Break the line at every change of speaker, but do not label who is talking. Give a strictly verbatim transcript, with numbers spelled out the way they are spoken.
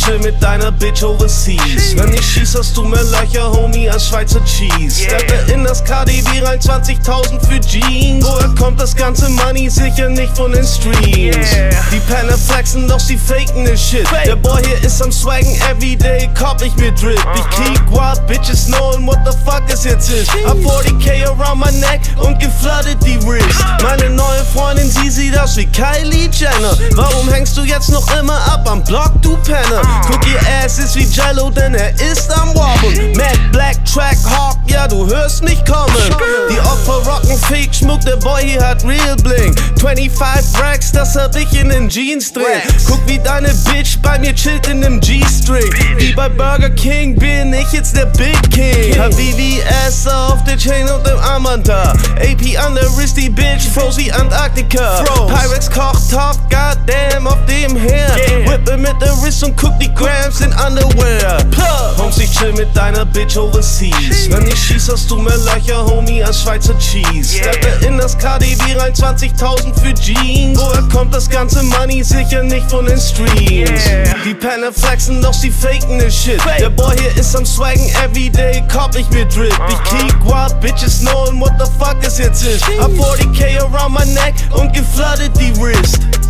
chill mit deiner Bitch overseas. Wenn ich schieß, hast du mehr Löcher, Homie, als Schweizer Cheese. Steppe in das K D W rein, zwanzigtausend für Jeans. Woher kommt das ganze Money? Sicher nicht von den Streams. Die Penner flexen, doch sie faken ne Shit. Der Boy hier ist am swaggen, everyday kauf ich mir Drip. Ich krieg Guap, Bitches knowin' what the fuck es jetzt ist. Hab forty K around my neck und geflooded die Wrist. Meine neue Freundin, sie sieht aus wie Kylie Jenner. Warum hängst du jetzt noch immer ab am Block, du Penner? Guck, ihr Ass ist wie Jello, denn er ist am Wobblen. Mac Black Track Hawk, ja du hörst mich kommen. Die Opfer rocken Fake Schmuck, der Boy hier hat Real Bling. fünfundzwanzig Racks, das hab ich in den Jeans drin. Guck, wie deine Bitch bei mir chillt in nem G-String. Wie bei Burger King bin ich jetzt der Big King. Habibi Ass auf der Chain und dem Armband da. A P an der Wrist, die Bitch froze wie Antarktika. Pyrex kocht top, goddamn auf dem Herd. Whippe mit der Wrist und guck die Grams in Underwear. Holmes, ich chill mit deiner Bitch overseas. Wenn ich schieß, hast du mehr Löcher, Homie, als Schweizer Cheese. Steppe in das K D W rein, zwanzigtausend für Jeans. Woher kommt das ganze Money? Sicher nicht von den Streams. Die Penner flexen, doch sie faken ne Shit. Der Boy hier ist am swaggen, everyday kauf ich mir Drip. Ich krieg Guap, Bitches knowin' what the fuck es jetzt ist. Hab forty K around my neck und geflooded die Wrist.